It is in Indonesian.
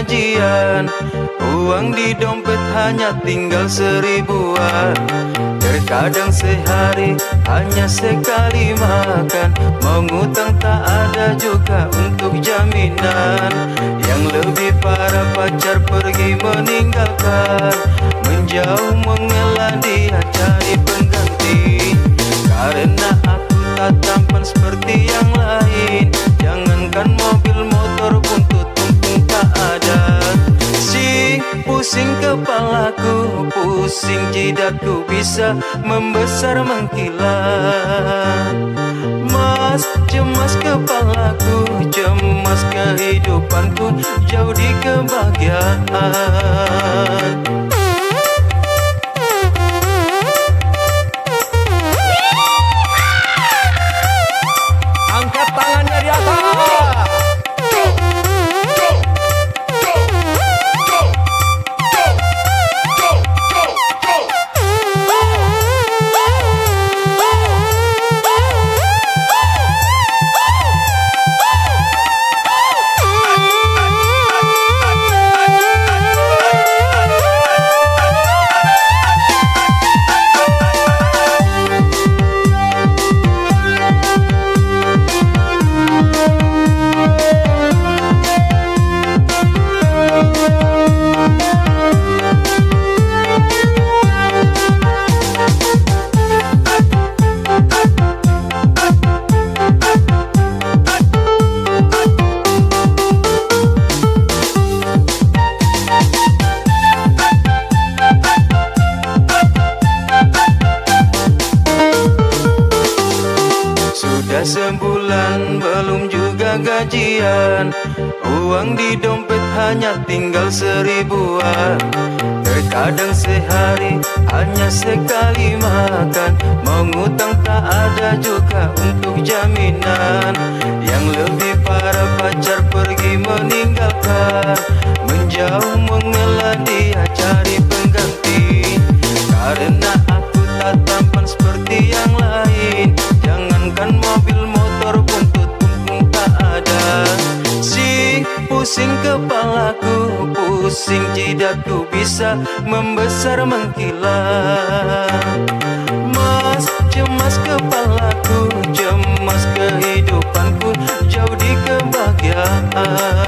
gajian, uang di dompet hanya tinggal 1000-an. Terkadang sehari hanya sekali makan, mau ngutang tak ada juga untuk jaminan. Yang lebih parah pacar pergi meninggalkan, menjauh mengelan dia cari pengganti. Karena aku tak tampan seperti yang lain, jangankan mobil motor pun tumpung tak ada. Pusing kepalaku, pusing jidatku bisa membesar mengkilat. Mas, cemas kepalaku, cemas kehidupanku jauh di kebahagiaan. Angkat tangannya di atas. Sudah sebulan belum juga gajian, uang di dompet hanya tinggal 1000-an. Terkadang sehari hanya sekali makan, mau ngutang tak ada juga untuk jaminan. Yang lebih parah pacar pergi meninggalkan, menjauh mengelan dia cari pengganti. Karena aku tak tampan seperti yang lain, jangankan mobil motor pun tumpung tak ada. Pusing kepalaku, pusing jidatku bisa membesar mengkilat. Mas, cemas kepalaku, cemas kehidupanku jauh di kebahagiaan.